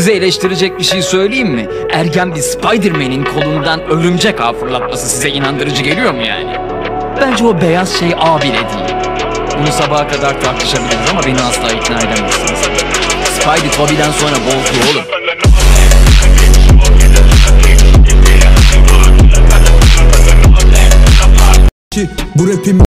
Size eleştirecek bir şey söyleyeyim mi? Ergen bir Spider-Man'in kolundan örümcek ağ fırlatması size inandırıcı geliyor mu yani? Bence o beyaz şey ağ bile değil. Bunu sabaha kadar tartışabiliriz ama beni asla ikna edemezsiniz. Spidey Toby'den sonra bozdu oğlum. Bu rapim